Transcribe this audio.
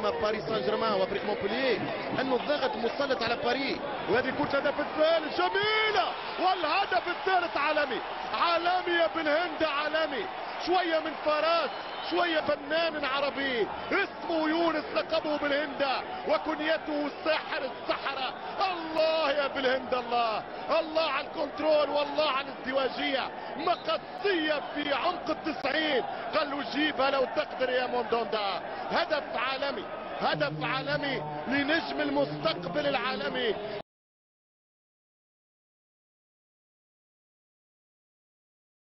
امام باريس سان جيرمان وفريق مونبولييه انه الضغط مسلط على باريس. وهذه كرة الهدف الثالث جميلة، والهدف الثالث عالمي، عالمي يا بن هند، عالمي. شوية من فراس، شوية فنان عربي اسمه يونس، لقبه بالهند وكنيته الساحر السحرة. الله يا بالهند، الله الله على الكنترول، والله على الازدواجية، مقصية في عمق ال90. قال له جيبها لو تقدر يا موندوندا. هدف عالمي، هدف عالمي لنجم المستقبل العالمي.